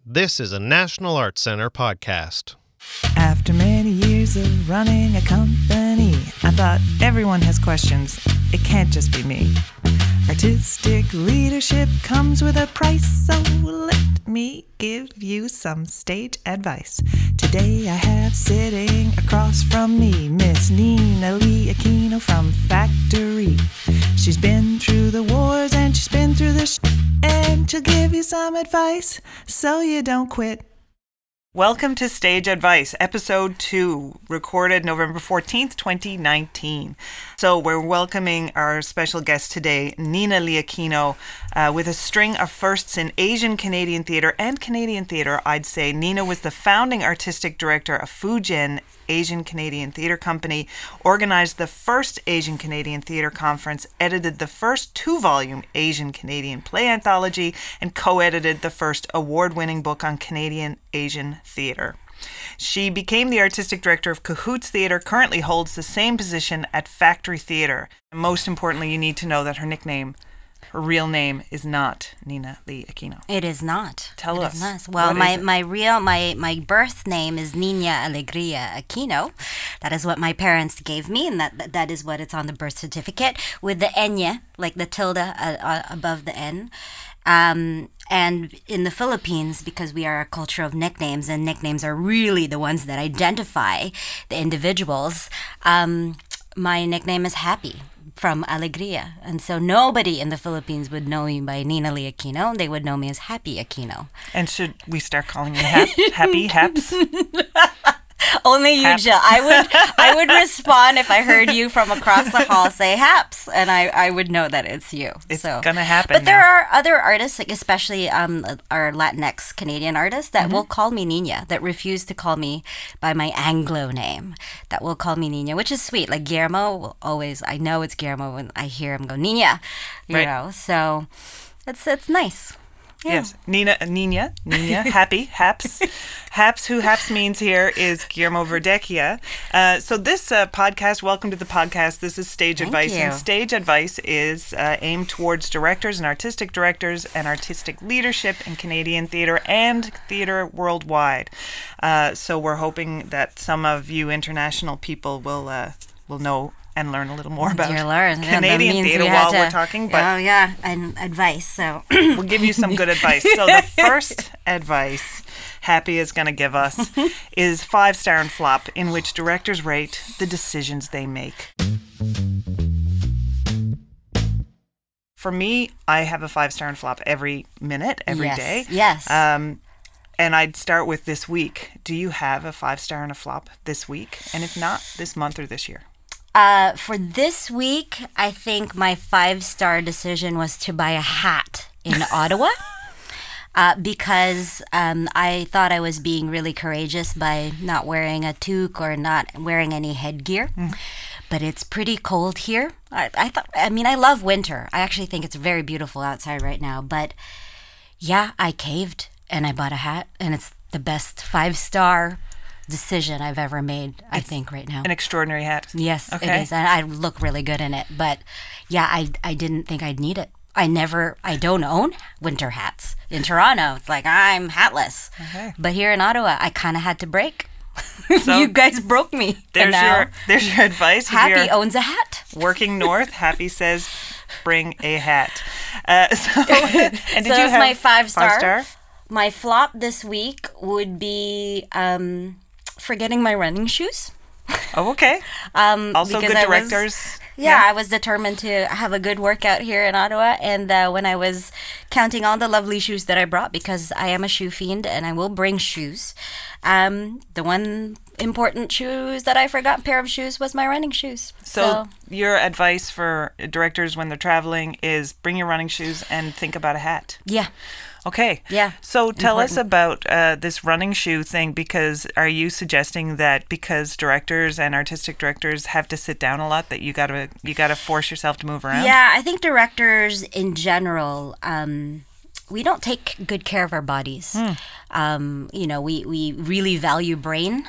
This is a National Arts Center podcast. After many years of running a company, I thought everyone has questions. It can't just be me. Artistic leadership comes with a price, so let me give you some stage advice. Today I have sitting across from me Miss Nina Lee Aquino from Factory. She's been through the wars and she's been through the and she'll give you some advice so you don't quit. Welcome to Stage Advice, Episode 2, recorded November 14th, 2019. So we're welcoming our special guest today, Nina Lee Aquino, with a string of firsts in Asian Canadian theatre and Canadian theatre, I'd say. Nina was the founding artistic director of Fujin Asian Canadian Theatre Company, organized the first Asian Canadian Theatre Conference, edited the first 2-volume Asian Canadian play anthology, and co-edited the first award-winning book on Canadian Asian theatre. She became the artistic director of Cahoots Theatre, currently holds the same position at Factory Theatre. And most importantly, you need to know that her real name is not Nina Lee Aquino. It is not. Tell us. Not. Well, my birth name is Nina Alegria Aquino. That is what my parents gave me, and that is what it's on the birth certificate, with the Enya, like the tilde above the N. And in the Philippines, because we are a culture of nicknames, and nicknames are really the ones that identify the individuals, my nickname is Happy, from Alegria. And so nobody in the Philippines would know me by Nina Lee Aquino. They would know me as Happy Aquino. And should we start calling you Happy Haps? Only you, Jill. I would respond if I heard you from across the hall say Haps, and I would know that it's you. It's gonna happen. But there are other artists, like especially our Latinx Canadian artists, that will call me Nina, that refuse to call me by my Anglo name, that will call me Nina, which is sweet. Like Guillermo will always, I know it's Guillermo when I hear him go Nina, you know. So it's nice. Yeah. Yes, Nina, Happy, Haps. Haps, who Haps means here is Guillermo Verdecchia. So this podcast, welcome to the podcast. This is Stage Advice. Thank you. And Stage Advice is aimed towards directors and artistic leadership in Canadian theatre and theatre worldwide. So we're hoping that some of you international people will know and learn a little more about Canadian theatre while we're talking. But and advice. So we'll give you some good advice. So the first advice Happy is going to give us is 5-star and flop, in which directors rate the decisions they make. For me, I have a 5-star and flop every minute, every day. Yes. And I'd start with this week. Do you have a 5-star and a flop this week? And if not, this month or this year? For this week, I think my 5-star decision was to buy a hat in Ottawa. Because I thought I was being really courageous by not wearing a toque or not wearing any headgear. But it's pretty cold here. I love winter. I actually think it's very beautiful outside right now. But yeah, I caved and I bought a hat, and it's the best 5-star decision I've ever made, I think, right now. An extraordinary hat. Yes, okay. It is. And I look really good in it. But yeah, I didn't think I'd need it. I don't own winter hats. In Toronto, it's like I'm hatless. Okay. But here in Ottawa, I kind of had to break. So you guys broke me. There's your advice. Happy owns a hat. Working north, Happy says, bring a hat. So did you have my 5-star. 5-star? My flop this week would be forgetting my running shoes. Oh, okay. Also good directors. I was determined to have a good workout here in Ottawa. And when I was counting all the lovely shoes that I brought, because I am a shoe fiend and I will bring shoes, the one important pair of shoes was my running shoes. So your advice for directors when they're traveling is bring your running shoes and think about a hat. Yeah. Okay. Yeah. So tell us about this running shoe thing, because are you suggesting that because directors and artistic directors have to sit down a lot, that you gotta force yourself to move around? Yeah, I think directors in general, we don't take good care of our bodies. we really value brain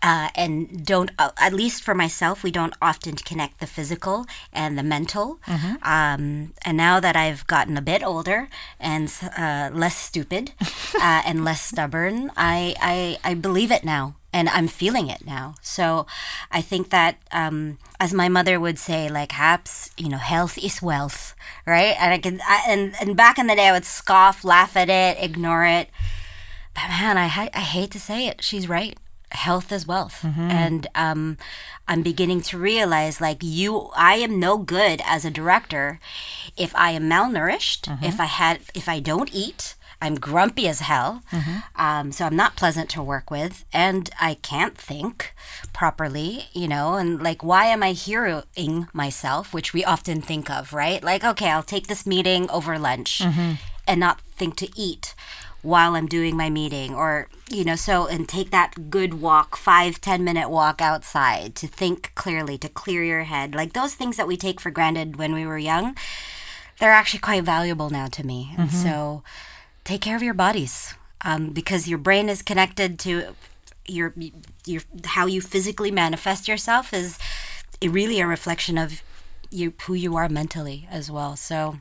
and don't, at least for myself, we don't often connect the physical and the mental. And now that I've gotten a bit older and less stupid and less stubborn, I believe it now. And I'm feeling it now. So I think that, as my mother would say, like, Haps, health is wealth, right? And and back in the day, I would scoff, laugh at it, ignore it. But man, I hate to say it. She's right. Health is wealth. And I'm beginning to realize, like, I am no good as a director if I am malnourished, if I don't eat. I'm grumpy as hell, so I'm not pleasant to work with, and I can't think properly, and like, why am I hearing myself, which we often think of, right? Like, okay, I'll take this meeting over lunch and not think to eat while I'm doing my meeting, or, and take that good walk, 5-10 minute walk outside to think clearly, to clear your head. Like those things that we take for granted when we were young, they're actually quite valuable now to me. And so take care of your bodies, because your brain is connected to your how you physically manifest yourself is really a reflection of who you are mentally as well. So,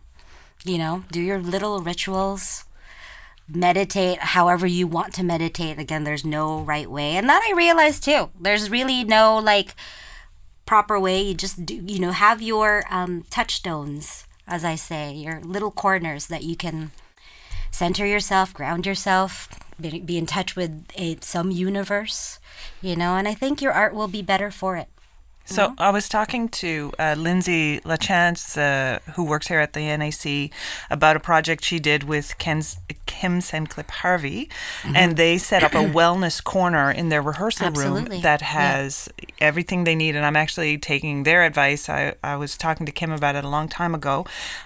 do your little rituals, meditate however you want to meditate. Again, there's no right way, and that I realized too. There's really no like proper way. You just do, have your touchstones, as I say, your little corners that you can center yourself, ground yourself, be in touch with some universe, and I think your art will be better for it. So I was talking to Lindsay LaChance, who works here at the NAC, about a project she did with Kim Senclip Harvey, and they set up a wellness corner in their rehearsal room that has everything they need. And I'm actually taking their advice. I was talking to Kim about it a long time ago,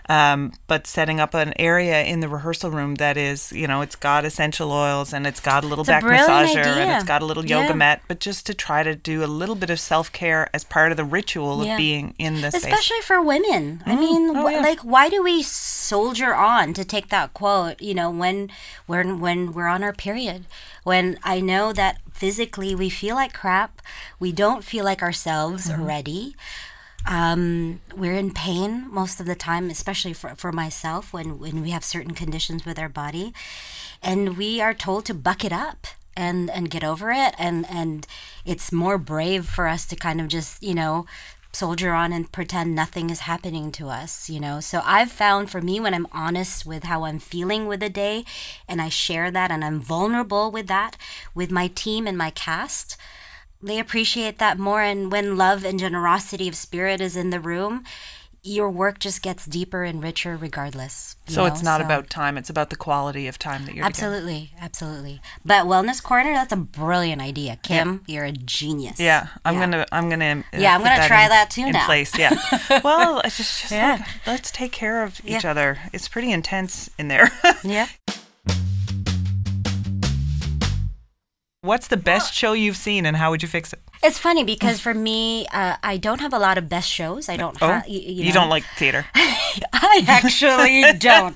but setting up an area in the rehearsal room that is, it's got essential oils, and it's got a little back massager, and it's got a little yoga mat, but just to try to do a little bit of self-care as part of the ritual of being in the space. Especially for women. I mean, like, why do we soldier on, to take that quote, when we're on our period? When I know that physically we feel like crap, we don't feel like ourselves already. We're in pain most of the time, especially for myself, when we have certain conditions with our body. And we are told to buck it up and get over it, and it's more brave for us to kind of just soldier on and pretend nothing is happening to us. So I've found, for me, when I'm honest with how I'm feeling with the day, and I share that, and I'm vulnerable with that with my team and my cast, they appreciate that more. And when love and generosity of spirit is in the room, your work just gets deeper and richer regardless. So it's not about time, it's about the quality of time that you're together. Absolutely. But Wellness Corner, that's a brilliant idea. Kim, you're a genius. Yeah, I'm gonna I'm gonna try that too now. In place, yeah. Well, it's just like, let's take care of each other. It's pretty intense in there. Yeah. What's the best show you've seen, and how would you fix it? It's funny because for me, I don't have a lot of best shows. I don't have. You don't like theater? I actually don't.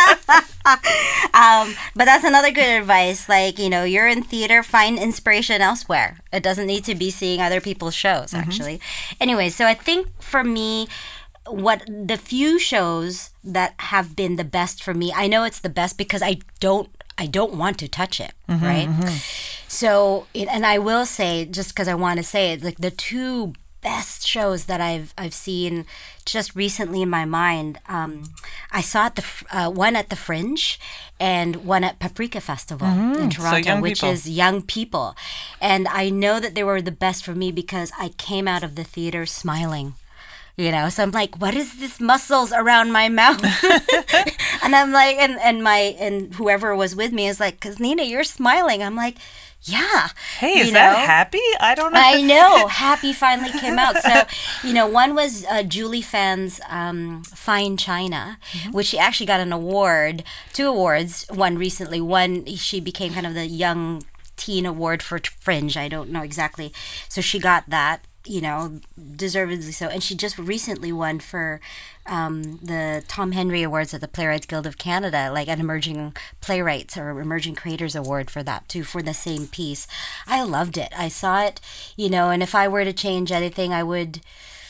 But that's another good advice. Like, you're in theater, find inspiration elsewhere. It doesn't need to be seeing other people's shows, actually. Anyway, so I think for me, what the few shows that have been the best for me, I know it's the best because I don't want to touch it, right? So, and I will say, just because I want to say it, like the two best shows that I've seen just recently in my mind, I saw one at the Fringe and one at Paprika Festival in Toronto, which is young people. And I know that they were the best for me because I came out of the theater smiling. So I'm like, what is this muscles around my mouth? And I'm like, and whoever was with me is like, 'cause Nina, you're smiling. I'm like, yeah. Hey, is that happy? I don't know. I know. Happy finally came out. So, one was Julie Fan's Fine China, which she actually got an award, 2 awards, one recently. One, she became kind of the young teen award for Fringe. I don't know exactly. So she got that. deservedly so. And she just recently won for the Tom Henry Awards at the Playwrights Guild of Canada, like an Emerging Playwrights or Emerging Creators Award for that too, for the same piece. I loved it. I saw it, and if I were to change anything, I would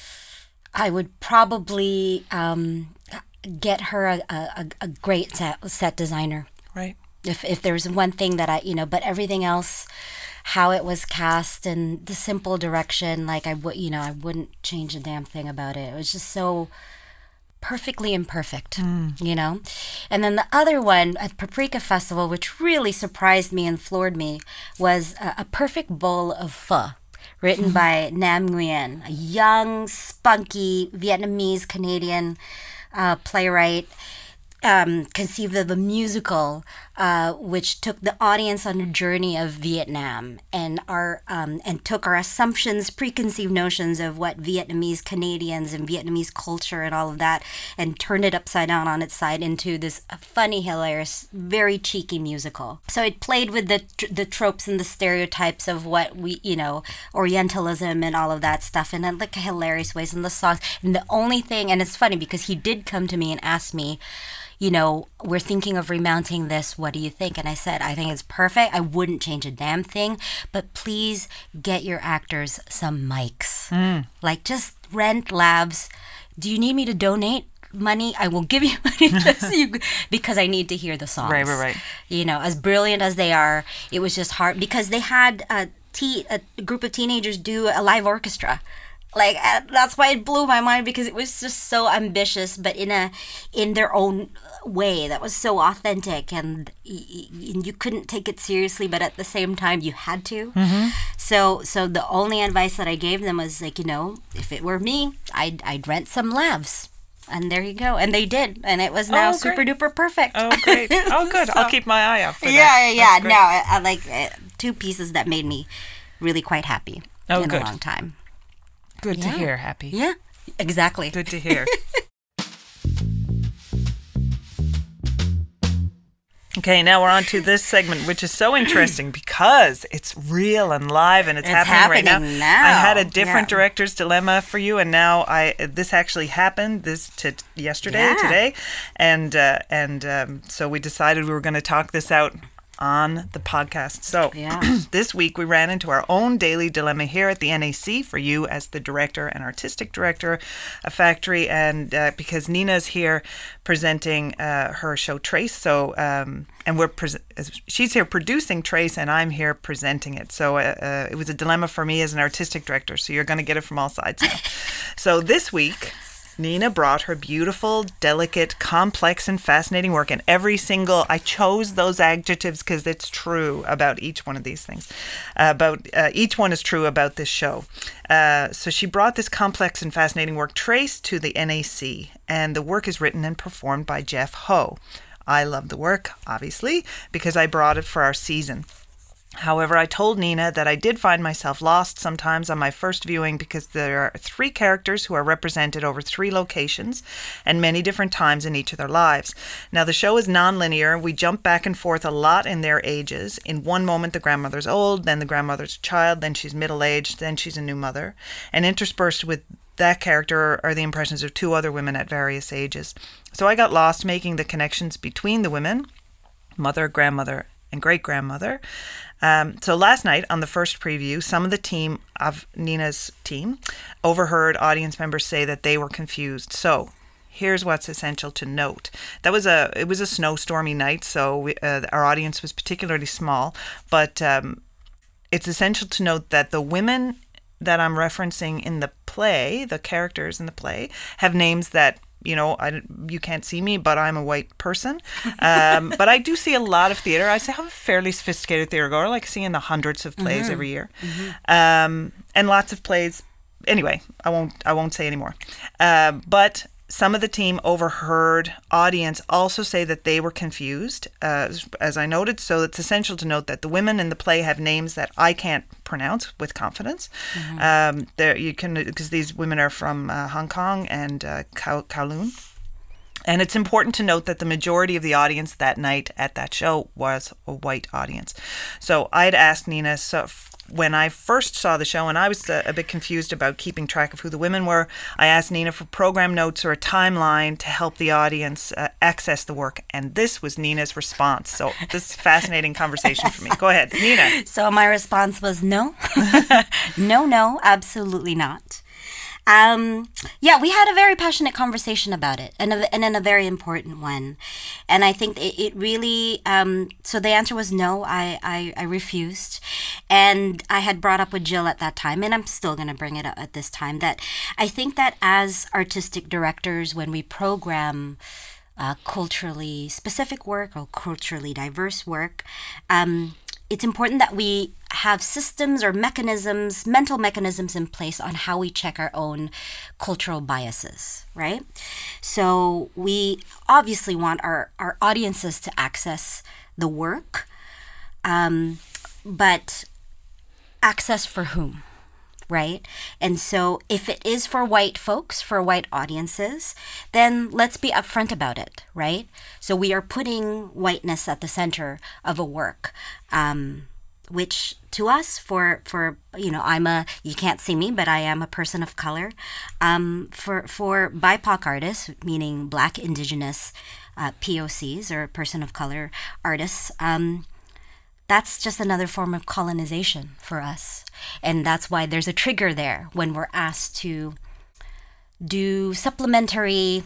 probably get her a great set designer. Right. If there was one thing that but everything else, how it was cast and the simple direction, like I wouldn't change a damn thing about it. It was just so perfectly imperfect, And then the other one at Paprika Festival, which really surprised me and floored me, was a perfect bowl of pho, written by Nam Nguyen, a young, spunky Vietnamese Canadian playwright. Conceived of a musical which took the audience on a journey of Vietnam and took our assumptions, preconceived notions of what Vietnamese Canadians and Vietnamese culture and all of that, and turned it upside down on its side into this funny, hilarious, very cheeky musical. So it played with the tropes and the stereotypes of what we, Orientalism and all of that stuff, in like hilarious ways, and the songs. And the only thing, and it's funny because he did come to me and ask me, we're thinking of remounting this. What do you think? And I said, I think it's perfect. I wouldn't change a damn thing, but please get your actors some mics. Like just rent lavs. Do you need me to donate money? I will give you money because I need to hear the songs. Right. As brilliant as they are, it was just hard because they had a group of teenagers do a live orchestra. Like that's why it blew my mind, because it was just so ambitious, but in their own way that was so authentic, and you couldn't take it seriously, but at the same time you had to. So the only advice that I gave them was like, if it were me, I'd rent some lavs. And there you go. And they did. And it was now super duper perfect. Oh, great. Oh, good. So, I'll keep my eye out for that. Yeah. No, I like two pieces that made me really quite happy in a long time. Good to hear, Happy. Yeah, exactly. Good to hear. Okay, now we're on to this segment, which is so interesting because it's real and live, and it's happening right now. I had a different director's dilemma for you, and now this actually happened today, and so we decided we were going to talk this out on the podcast. So this week we ran into our own daily dilemma here at the NAC for you as the director and artistic director of Factory, and because Nina's here presenting her show Trace, so and she's here producing Trace and I'm here presenting it. So it was a dilemma for me as an artistic director, so you're going to get it from all sides now. So this week Nina brought her beautiful, delicate, complex, and fascinating work, and I chose those adjectives because it's true about each one of these things. Each one is true about this show. So she brought this complex and fascinating work, Trace, to the NAC, and the work is written and performed by Jeff Ho. I love the work, obviously, because I brought it for our season. However, I told Nina that I did find myself lost sometimes on my first viewing because there are 3 characters who are represented over 3 locations and many different times in each of their lives. Now, the show is non-linear. We jump back and forth a lot in their ages. In one moment, the grandmother's old, then the grandmother's a child, then she's middle-aged, then she's a new mother. And interspersed with that character are the impressions of 2 other women at various ages. So I got lost making the connections between the women, mother, grandmother, and great-grandmother. So last night on the first preview, some of the team of Nina's team overheard audience members say that they were confused. So here's what's essential to note. It was a snowstormy night, so our audience was particularly small, but it's essential to note that the women that I'm referencing in the play, the characters in the play, have names that you can't see me, but I'm a white person. But I do see a lot of theater. I have a fairly sophisticated theater goer, like seeing the hundreds of plays every year, and lots of plays. Anyway, I won't say anymore. But some of the team overheard audience also say that they were confused, as I noted. So it's essential to note that the women in the play have names that I can't pronounce with confidence. Because these women are from Hong Kong and Kowloon. And it's important to note that the majority of the audience that night at that show was a white audience. So I'd asked Nina, when I first saw the show, and I was a bit confused about keeping track of who the women were, I asked Nina for program notes or a timeline to help the audience access the work. And this was Nina's response. So this is a fascinating conversation for me. Go ahead, Nina. So my response was no. No, absolutely not. Yeah, we had a very passionate conversation about it, and a very important one. And I think it really, so the answer was no, I refused. And I had brought up with Jill at that time, and I'm still going to bring it up at this time, that I think that as artistic directors, when we program culturally specific work or culturally diverse work, it's important that we have systems or mechanisms, mental mechanisms in place on how we check our own cultural biases, right? So we obviously want our audiences to access the work, but access for whom? Right? And so if it is for white folks, for white audiences, then let's be upfront about it, right? So we are putting whiteness at the center of a work, which to us, for you can't see me, but I am a person of color. For BIPOC artists, meaning Black, Indigenous, POCs, or person of color artists, that's just another form of colonization for us. And that's why there's a trigger there when we're asked to do supplementary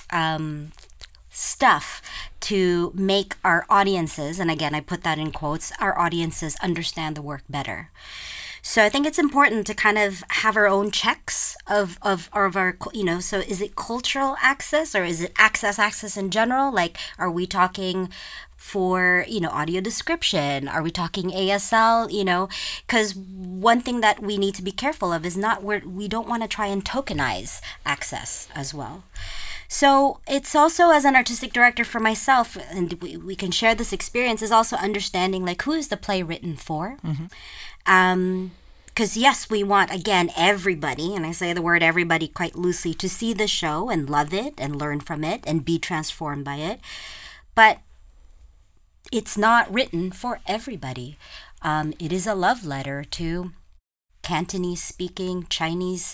stuff to make our audiences, and again, I put that in quotes, our audiences understand the work better. So I think it's important to kind of have our own checks of our, so is it cultural access, or is it access in general? Like, are we talking for, audio description? Are we talking ASL? Because one thing that we need to be careful of is we don't want to try and tokenize access as well. So it's also, as an artistic director for myself, and we can share this experience, is also understanding, like, who is the play written for? Because yes, we want, again, everybody, and I say the word everybody quite loosely, to see the show and love it and learn from it and be transformed by it. But it's not written for everybody. It is a love letter to Cantonese-speaking Chinese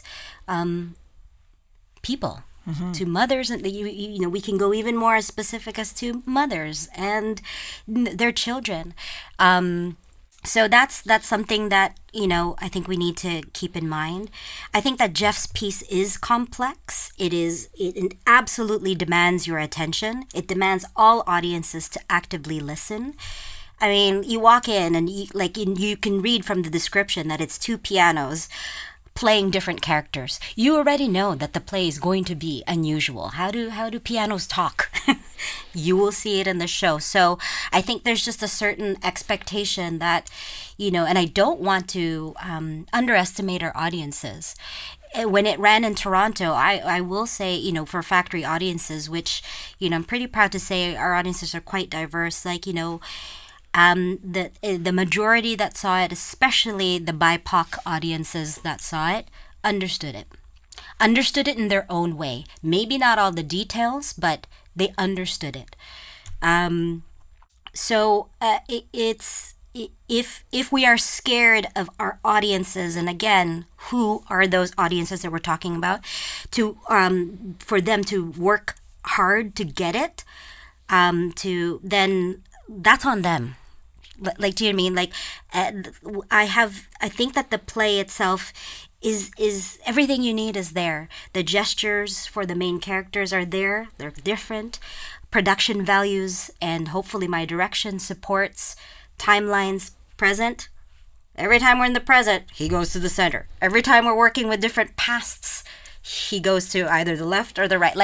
people. To mothers, and we can go even more as specific as to mothers and their children. So that's something that I think we need to keep in mind. I think that Jeff's piece is complex. It absolutely demands your attention. It demands all audiences to actively listen. I mean, you walk in and you can read from the description that it's two pianos playing different characters. You already know that the play is going to be unusual. How do pianos talk? You will see it in the show. So I think there's just a certain expectation that, and I don't want to underestimate our audiences. When it ran in Toronto, I will say, for factory audiences, which, I'm pretty proud to say our audiences are quite diverse. The majority that saw it, especially the BIPOC audiences that saw it, understood it in their own way. Maybe not all the details, but they understood it. If we are scared of our audiences, and again, who are those audiences that we're talking about, for them to work hard to get it, then that's on them. Like, do you know what I mean? I think that the play itself is everything you need is there. The gestures for the main characters are there. They're different. Production values and hopefully my direction supports timelines present. Every time we're in the present, he goes to the center. Every time we're working with different pasts, he goes to either the left or the right.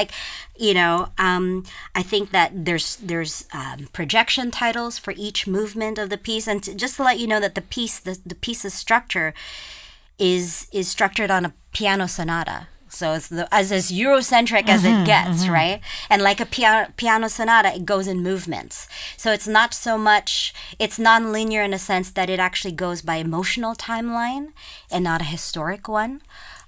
I think that there's projection titles for each movement of the piece, and just to let you know that the piece's structure is structured on a piano sonata. So it's as Eurocentric as it gets, right? And like a piano sonata, it goes in movements. So it's not so much, it's non-linear in a sense that it actually goes by emotional timeline and not a historic one.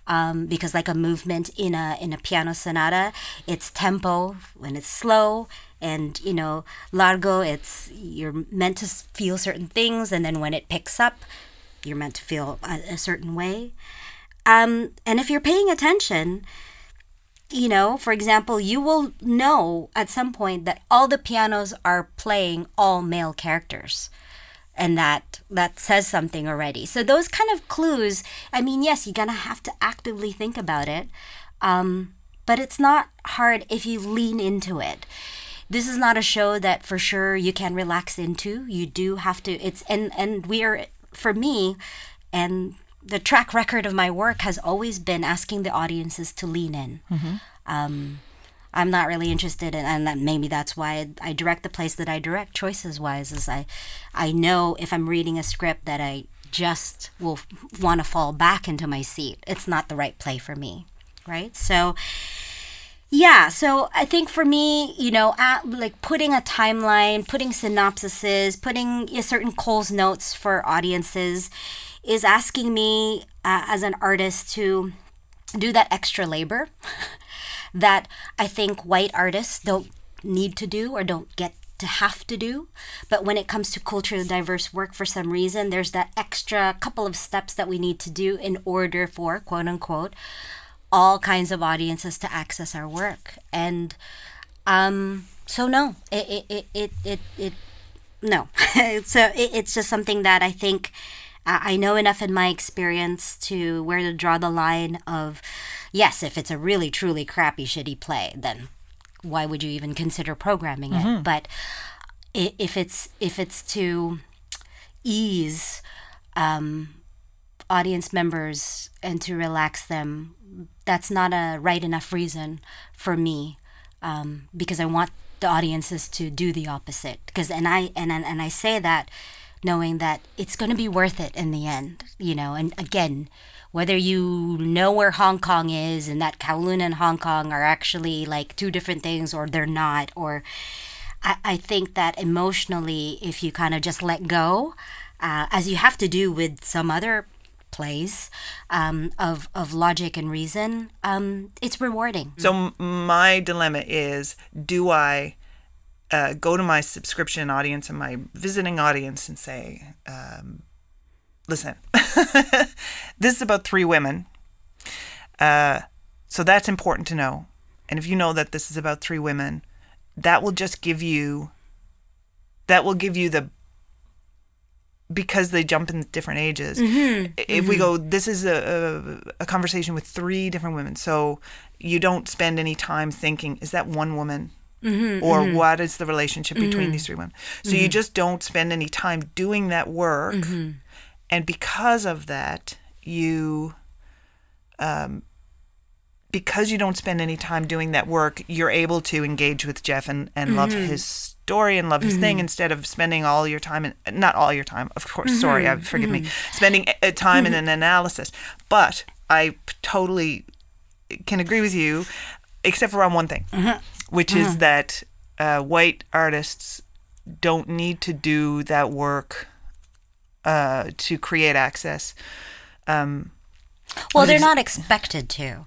because like a movement in a piano sonata, it's tempo when it's slow, and largo, you're meant to feel certain things, and then when it picks up, you're meant to feel a certain way. And if you're paying attention, for example, you will know at some point that all the pianos are playing all male characters. And that says something already. So those kind of clues, I mean, yes, you're going to have to actively think about it. But it's not hard if you lean into it. This is not a show that for sure you can relax into. You do have to, and we are, for me, and the track record of my work has always been asking the audiences to lean in. I'm not really interested in, and maybe that's why I direct the plays that I direct, choices-wise, is I know if I'm reading a script that I just will want to fall back into my seat. It's not the right play for me, right? So, yeah, so I think for me, like putting a timeline, putting synopsises, putting certain Coles notes for audiences is asking me as an artist to do that extra labor that I think white artists don't need to do or don't get to have to do. But when it comes to culturally diverse work, for some reason, there's that extra couple of steps that we need to do in order for, quote unquote, all kinds of audiences to access our work. And so no, no. So it's just something that I think I know enough in my experience to where to draw the line of, yes, if it's a really, truly crappy, shitty play, then why would you even consider programming it? But if it's to ease audience members and to relax them, that's not a right enough reason for me, because I want the audiences to do the opposite. And I say that knowing that it's going to be worth it in the end, and again, whether you know where Hong Kong is and that Kowloon and Hong Kong are actually like two different things, or they're not, or I think that emotionally, if you kind of just let go, as you have to do with some other plays, of logic and reason, it's rewarding. So my dilemma is, do I go to my subscription audience and my visiting audience and say, listen, this is about 3 women. So that's important to know. And if you know that this is about 3 women, that will just give you, because they jump in different ages. If we go, this is a conversation with 3 different women. So you don't spend any time thinking, is that one woman? Or what is the relationship between these 3 women? So you just don't spend any time doing that work. And because of that, because you don't spend any time doing that work, you're able to engage with Jeff and love his story and love his thing, instead of spending all your time, not all your time, of course, forgive me, spending time in an analysis. But I totally can agree with you, except for on one thing, which is that white artists don't need to do that work to create access. Well, they're not expected to.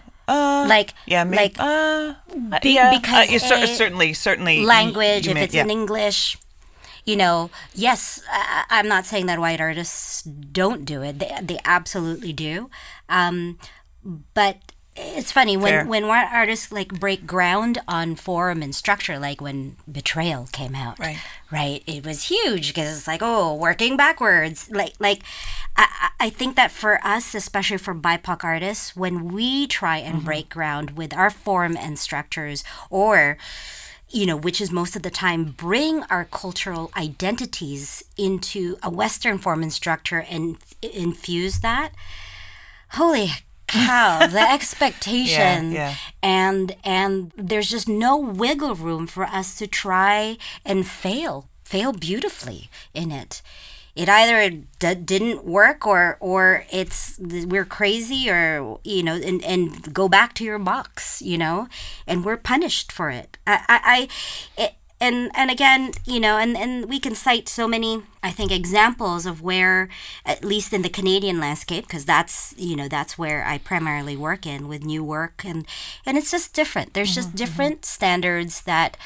Because certainly language, if it's in English, yes, I'm not saying that white artists don't do it. They absolutely do. But it's funny when white artists like break ground on form and structure, like when Betrayal came out, right? It was huge because it's like, working backwards. I think that for us, especially for BIPOC artists, when we try and break ground with our form and structures, or which is most of the time, bring our cultural identities into a Western form and structure and infuse that, holy cow, the expectation, and there's just no wiggle room for us to try and fail beautifully in it. It either didn't work, or we're crazy, or and go back to your box, and we're punished for it. and again, and we can cite so many, I think, examples of where, at least in the Canadian landscape, because that's where I primarily work in with new work, and it's just different. There's just different standards that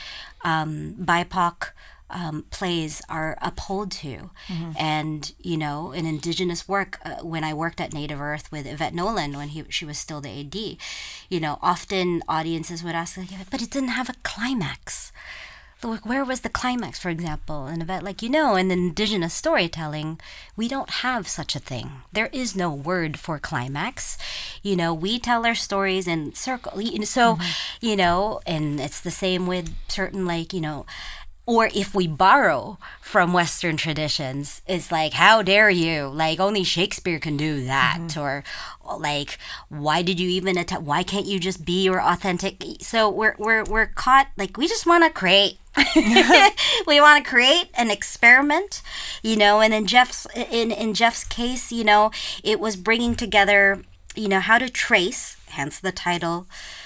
BIPOC plays are upheld to. And in Indigenous work, when I worked at Native Earth with Yvette Nolan when she was still the AD, often audiences would ask, like, but it didn't have a climax. Like, where was the climax, for example? And Yvette, in Indigenous storytelling, we don't have such a thing. There is no word for climax. We tell our stories in circle. So, and it's the same with certain, or if we borrow from Western traditions, it's like, how dare you? Like, only Shakespeare can do that. Or like, why did you even why can't you just be your authentic? So we're caught, like, we just want to create. We want to create an experiment, and in Jeff's case, it was bringing together, how to trace, hence the title,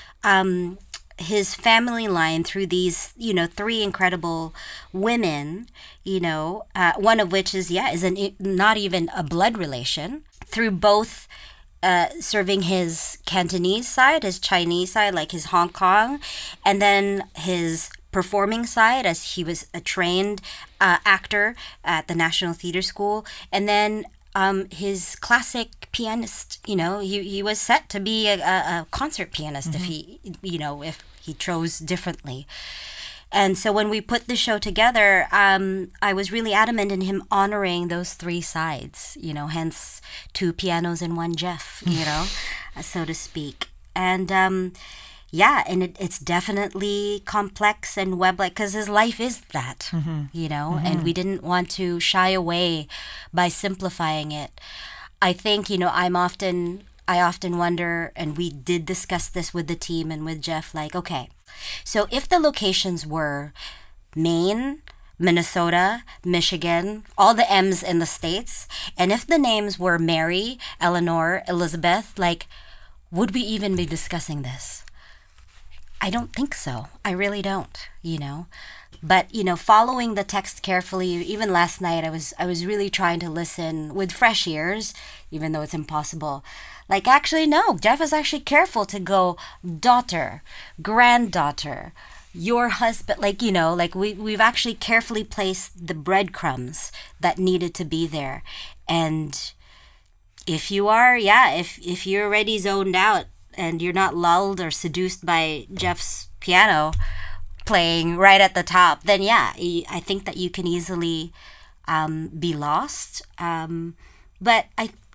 his family line through these, three incredible women, one of which is not even a blood relation, through both serving his Cantonese side, his Chinese side, like his Hong Kong, and then his performing side, as he was a trained actor at the National Theatre School, and then his classic pianist. He was set to be a concert pianist if he chose differently. And so when we put the show together, I was really adamant in him honoring those three sides, hence two pianos and one Jeff, so to speak. And and it's definitely complex and web-like, because his life is that, and we didn't want to shy away by simplifying it. I think, I often wonder, and we did discuss this with the team and with Jeff, like, okay, so if the locations were Maine, Minnesota, Michigan, all the M's in the States, and if the names were Mary, Eleanor, Elizabeth, like, would we even be discussing this? I don't think so. I really don't, But, following the text carefully, even last night, I was really trying to listen with fresh ears, even though it's impossible. Like, actually, no, Jeff is actually careful to go daughter, granddaughter, your husband, we've actually carefully placed the breadcrumbs that needed to be there. And if you are, if you're already zoned out, and you're not lulled or seduced by Jeff's piano playing right at the top, then I think that you can easily be lost. But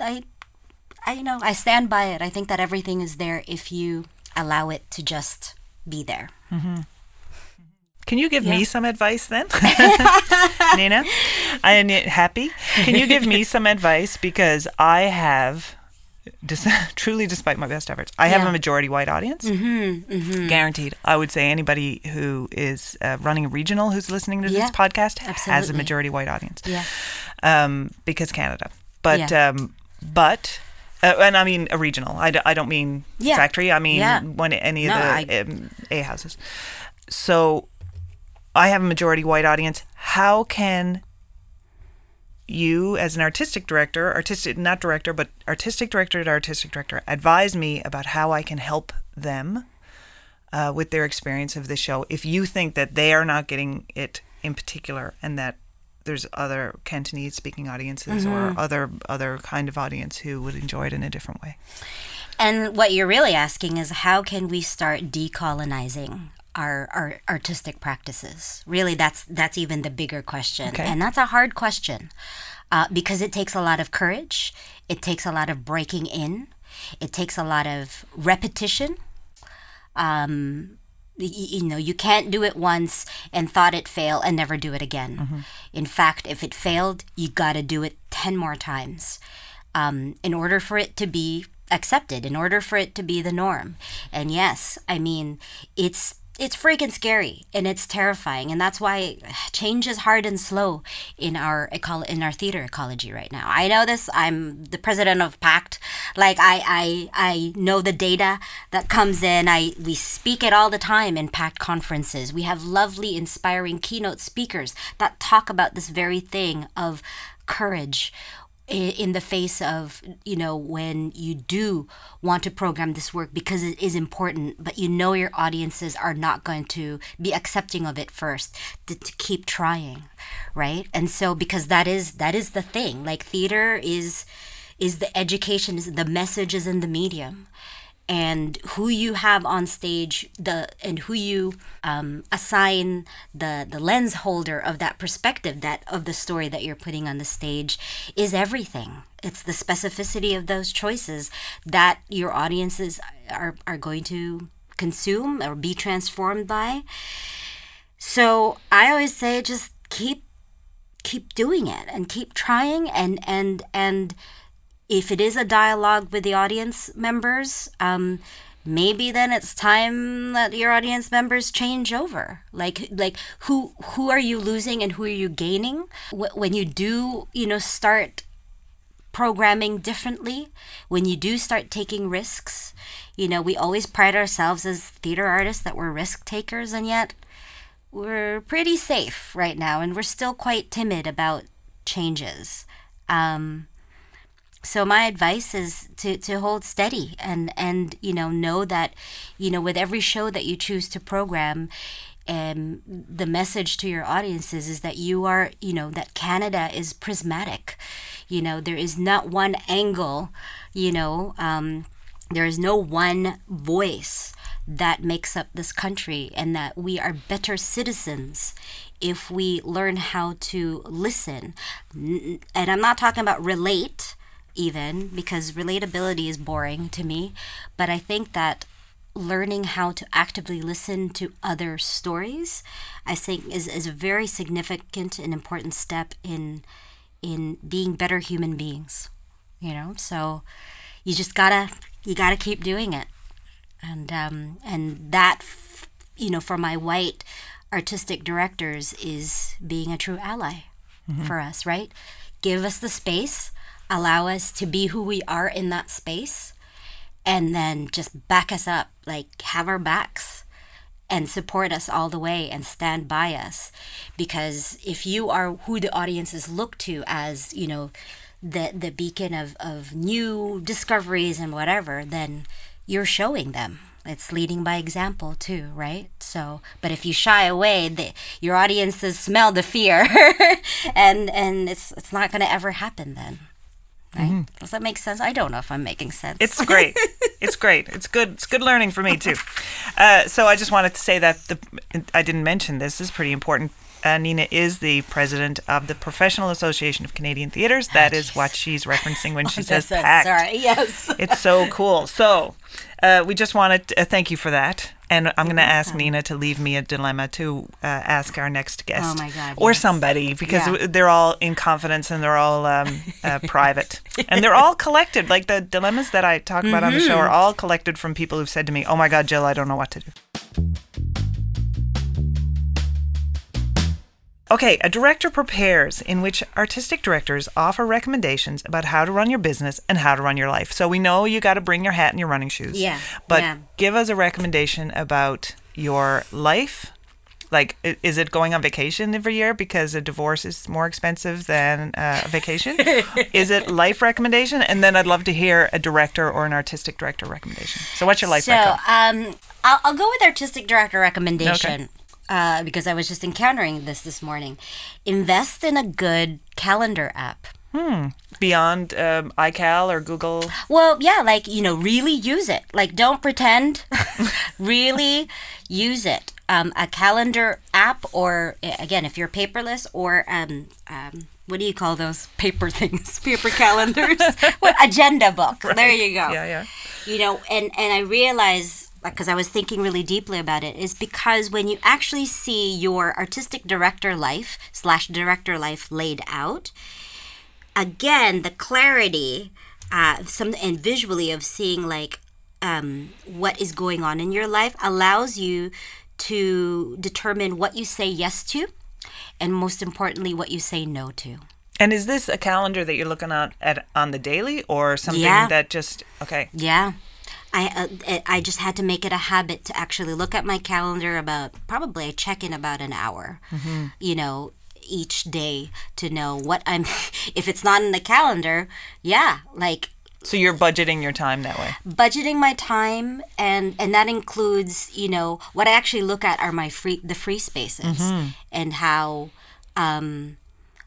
I stand by it. I think that everything is there if you allow it to just be there. Can you give me some advice then? Nina? I'm happy. Can you give me some advice? Because I have... truly, despite my best efforts, I have a majority white audience. Guaranteed. I would say anybody who is running a regional who's listening to this podcast has a majority white audience. Because Canada. But and I mean a regional. I don't mean factory. I mean any of the A houses. So I have a majority white audience. How can you, as an artistic director to artistic director, advise me about how I can help them with their experience of the show if you think that they are not getting it in particular, and that there's other Cantonese speaking audiences or other kind of audience who would enjoy it in a different way. And what you're really asking is, how can we start decolonizing our artistic practices? Really, that's even the bigger question. Okay. And that's a hard question because it takes a lot of courage. It takes a lot of breaking in. It takes a lot of repetition. You can't do it once and thought it failed and never do it again. In fact, if it failed, you got to do it 10 more times in order for it to be accepted, in order for it to be the norm. And yes, I mean, it's it's freaking scary and it's terrifying, and that's why change is hard and slow in our theater ecology right now. I know this. I'm the president of PACT. Like I know the data that comes in. We speak it all the time in PACT conferences. We have lovely, inspiring keynote speakers that talk about this very thing of courage in the face of, when you do want to program this work because it is important, but your audiences are not going to be accepting of it first, to keep trying, right? And so, because that is the thing, like theater is the education, is the message is in the medium. And who you have on stage, and who you assign the lens holder of that perspective, of the story that you're putting on the stage, is everything. It's the specificity of those choices that your audiences are going to consume or be transformed by. So I always say, just keep doing it and keep trying, and if it is a dialogue with the audience members, maybe then it's time that your audience members change over. Like who are you losing and who are you gaining when you do, start programming differently, when you do start taking risks. We always pride ourselves as theater artists that we're risk takers, and yet we're pretty safe right now, and we're still quite timid about changes. So my advice is to hold steady and know that, with every show that you choose to program, the message to your audiences is that you are, that Canada is prismatic. There is not one angle, there is no one voice that makes up this country, and that we are better citizens if we learn how to listen. And I'm not talking about relate, even, because relatability is boring to me, but I think that learning how to actively listen to other stories, I think is a very significant and important step in being better human beings. So you just gotta keep doing it, and that for my white artistic directors is being a true ally for us, right? Give us the space, allow us to be who we are in that space, and then just back us up, like have our backs and support us all the way and stand by us. Because if you are who the audiences look to as, the beacon of new discoveries and whatever, then you're showing them. It's leading by example too, right? So, but if you shy away, your audiences smell the fear, and it's not going to ever happen then. Right? Does that make sense? I don't know if I'm making sense. It's great. It's great. It's good. It's good learning for me too. So I just wanted to say that I didn't mention this. This is pretty important. Nina is the president of the Professional Association of Canadian Theatres. That is what she's referencing when she says PACT. Sorry, yes. It's so cool. So we just wanted to thank you for that. And I'm going to ask Nina to leave me a dilemma to ask our next guest. Oh, my God. Or somebody, because they're all in confidence and they're all private. And they're all collected. Like the dilemmas that I talk about on the show are all collected from people who've said to me, oh, my God, Jill, I don't know what to do. Okay, a director prepares, in which artistic directors offer recommendations about how to run your business and how to run your life. So we know you got to bring your hat and your running shoes. Yeah. But give us a recommendation about your life. Like, is it going on vacation every year because a divorce is more expensive than a vacation? Is it life recommendation? And then I'd love to hear a director or an artistic director recommendation. So what's your life recommendation? I'll go with artistic director recommendation. Okay. Because I was just encountering this morning. Invest in a good calendar app. Beyond iCal or Google? Well, yeah, really use it. Like, don't pretend. Really use it. A calendar app, or, again, if you're paperless, or what do you call those paper things? Paper calendars? Agenda book. Right. There you go. Yeah. And I realize, because I was thinking really deeply about it, is because when you actually see your artistic director life /director life laid out, again, the clarity and visually of seeing what is going on in your life allows you to determine what you say yes to, and most importantly, what you say no to. And is this a calendar that you're looking at on the daily, or something that just okay? Yeah. I just had to make it a habit to actually look at my calendar I check in about an hour, you know, each day to know what I'm, if it's not in the calendar, like. So you're budgeting your time that way? Budgeting my time, and that includes, you know, what I actually look at are the free spaces, and how, am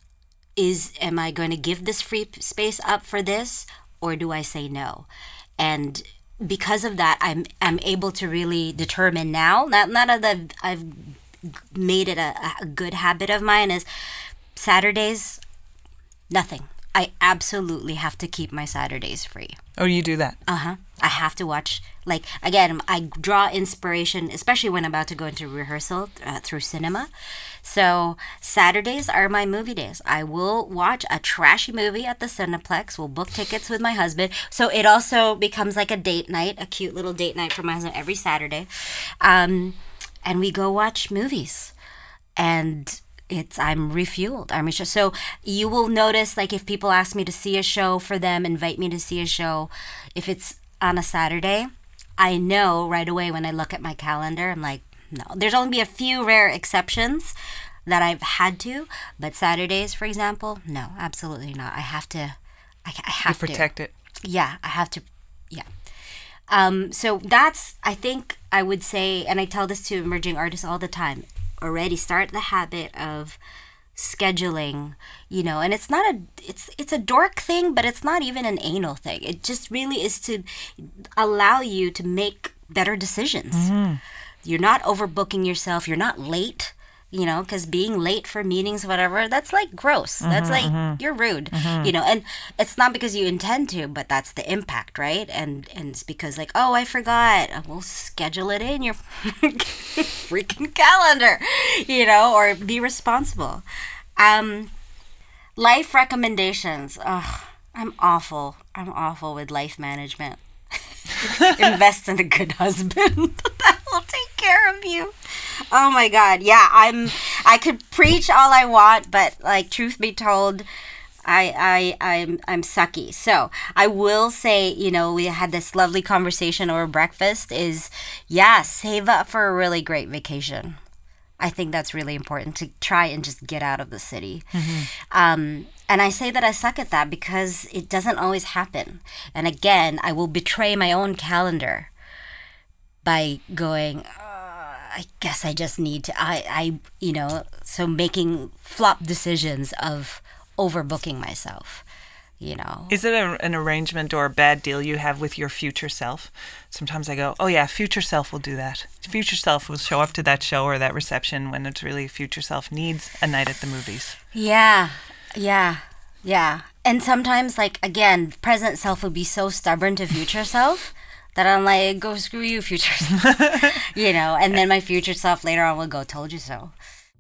I going to give this free space up for this, or do I say no? And because of that, I'm able to really determine now. Not that I've made it a good habit of mine. Is Saturdays, nothing. I absolutely have to keep my Saturdays free. Oh, you do that? I have to watch. Like, again, I draw inspiration, especially when I'm about to go into rehearsal through cinema. So Saturdays are my movie days. I will watch a trashy movie at the Cineplex. We'll book tickets with my husband. So it also becomes like a date night, a cute little date night for my husband every Saturday. And we go watch movies. And I'm refueled. So you will notice, like, if people ask me to see a show for them, invite me to see a show, if it's on a Saturday, I know right away when I look at my calendar, I'm like, no. There's only be a few rare exceptions that I've had to, but Saturdays, for example, no, absolutely not. I have to. I have to protect it. Yeah, I have to. Yeah. So that's, I think I would say, and I tell this to emerging artists all the time, already start the habit of scheduling, you know, and it's not it's a dork thing, but it's not even an anal thing. It just really is to allow you to make better decisions. You're not overbooking yourself. You're not late, you know, because being late for meetings, whatever, that's like gross. That's like, you're rude, you know, and it's not because you intend to, but that's the impact, right? And it's because, like, oh, I forgot. We'll schedule it in your freaking calendar, you know, or be responsible. Life recommendations. Oh, I'm awful with life management. Invest in a good husband that will take care of you. Oh my God. Yeah, I could preach all I want, but, like, truth be told, I'm sucky. So I will say, you know, we had this lovely conversation over breakfast is, save up for a really great vacation. I think that's really important, to try and just get out of the city. And I say that I suck at that because it doesn't always happen. And again, I will betray my own calendar by going, I guess I just need to, you know, so making flop decisions of overbooking myself, you know. Is it an arrangement or a bad deal you have with your future self? Sometimes I go, oh yeah, future self will do that. Future self will show up to that show or that reception when it's really future self needs a night at the movies. Yeah. And sometimes, like, again, present self would be so stubborn to future self that I'm like, go screw you, future self. You know, and then my future self later on will go, told you so.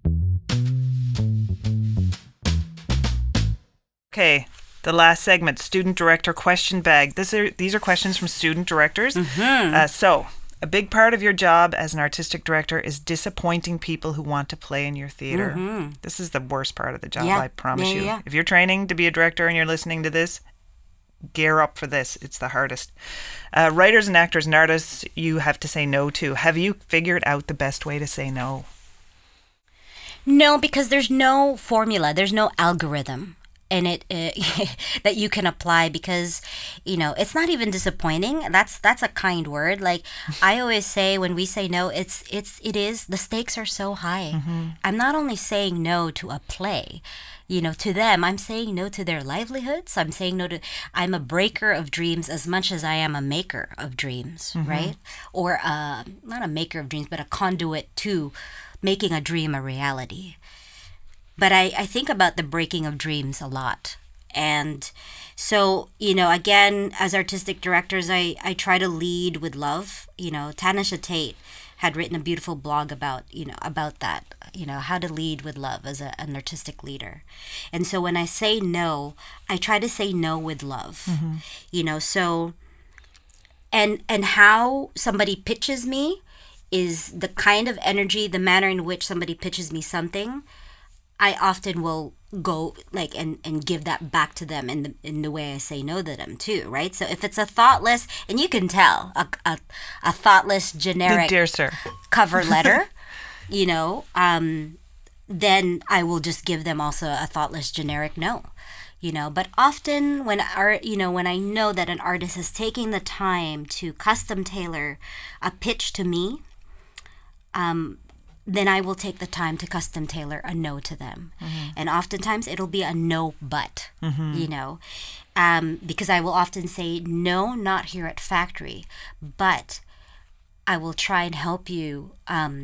Okay, the last segment, student director question bag. These are questions from student directors. So, a big part of your job as an artistic director is disappointing people who want to play in your theater. This is the worst part of the job, I promise you. Yeah. If you're training to be a director and you're listening to this, gear up for this. It's the hardest. Writers and actors and artists you have to say no to. Have you figured out the best way to say no? No, because there's no formula. There's no algorithm. And it that you can apply, because, you know, it's not even disappointing. That's a kind word. Like, I always say, when we say no, it is the stakes are so high. I'm not only saying no to a play, you know, to them, I'm saying no to their livelihoods. I'm saying no to, I'm a breaker of dreams as much as I am a maker of dreams, right? Or not a maker of dreams, but a conduit to making a dream a reality. But I think about the breaking of dreams a lot. And so, you know, again, as artistic directors, I try to lead with love. You know, Tanisha Tate had written a beautiful blog about that, you know, how to lead with love as an artistic leader. And so when I say no, I try to say no with love, you know, so, and how somebody pitches me is the kind of energy, the manner in which somebody pitches me something, I often will go like and give that back to them in the way I say no to them too, right? So if it's a thoughtless, and you can tell a thoughtless generic Dear sir. cover letter, you know, then I will just give them also a thoughtless generic no. You know, but often when when I know that an artist is taking the time to custom tailor a pitch to me, then I will take the time to custom tailor a no to them. And oftentimes it'll be a no but, you know, because I will often say, no, not here at Factory, but I will try and help you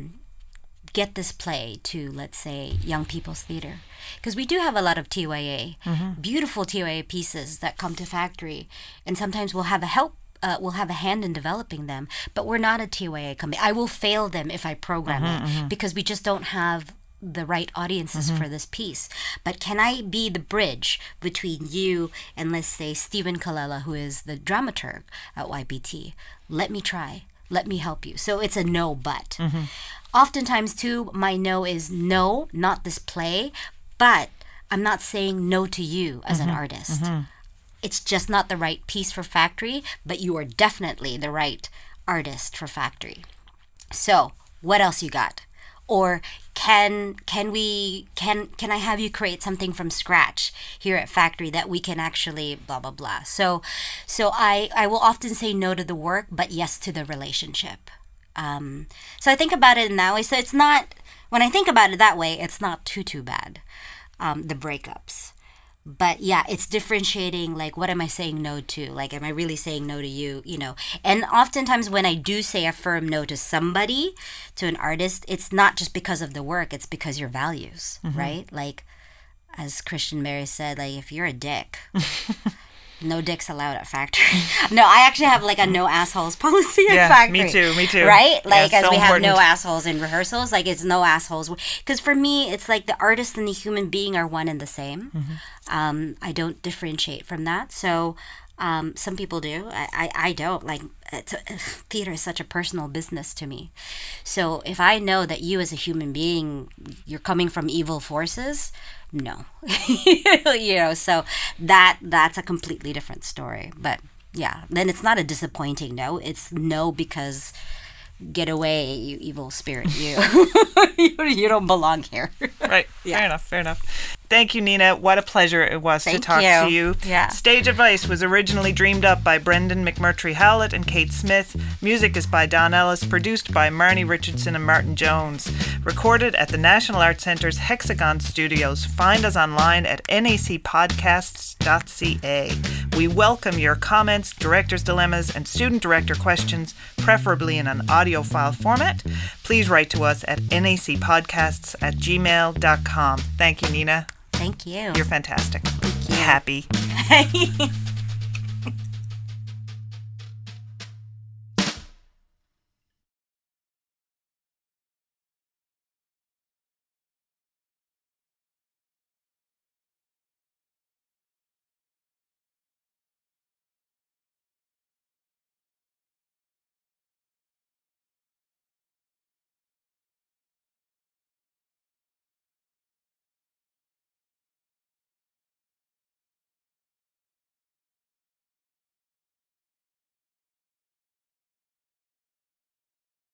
get this play to, let's say, Young People's Theater. Because we do have a lot of TYA, beautiful TYA pieces that come to Factory, and sometimes we'll have a hand in developing them, but we're not a TYA company. I will fail them if I program it because we just don't have the right audiences for this piece. But can I be the bridge between you and, let's say, Stephen Kalela, who is the dramaturg at YPT? Let me try. Let me help you. So it's a no, but. Oftentimes, too, my no is no, not this play, but I'm not saying no to you as an artist. It's just not the right piece for Factory, but you are definitely the right artist for Factory. So, what else you got? Or can I have you create something from scratch here at Factory that we can actually blah blah blah. So I will often say no to the work, but yes to the relationship. So I think about it in that way. So it's not, when I think about it that way, it's not too bad, the breakups. But yeah, it's differentiating, like, what am I saying no to? Like, am I really saying no to you? You know, and oftentimes when I do say a firm no to somebody, to an artist, it's not just because of the work, it's because your values, right? Like, as Christian Mary said, like, if you're a dick, no dicks allowed at Factory. No, I actually have like a no assholes policy at Factory. Me too. Right? Like, yeah, as so we important. have no assholes in rehearsals, like, it's no assholes. Because for me, it's like the artist and the human being are one and the same. I don't differentiate from that. So some people do. I don't. Like, theater is such a personal business to me. So if I know that you as a human being, you're coming from evil forces, no. You know, so that's a completely different story. But yeah, then it's not a disappointing no. It's no because get away, you evil spirit, you. You don't belong here. Right. Yeah. Fair enough. Thank you, Nina. What a pleasure it was to Thank talk you. to you. Yeah. Stage Advice was originally dreamed up by Brendan McMurtry Howlett and Kate Smith. Music is by Don Ellis, produced by Marnie Richardson and Martin Jones. Recorded at the National Arts Centre's Hexagon Studios. Find us online at nacpodcasts.ca. We welcome your comments, director's dilemmas, and student director questions, preferably in an audio file format. Please write to us at nacpodcasts@gmail.com. Thank you, Nina. Thank you. You're fantastic. Thank you. Happy.